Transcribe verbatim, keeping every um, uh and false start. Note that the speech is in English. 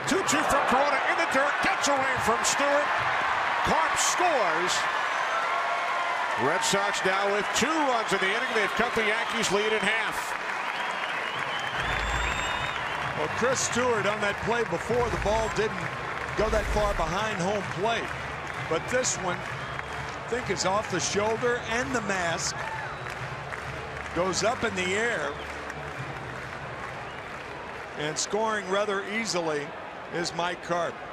two two from Corona in the dirt. Gets away from Stewart. Carp scores. Red Sox now with two runs in the inning. They've cut the Yankees lead in half. Well, Chris Stewart on that play before, the ball didn't go that far behind home plate. But this one, I think, is off the shoulder and the mask. Goes up in the air. And scoring rather easily is Mike Carp.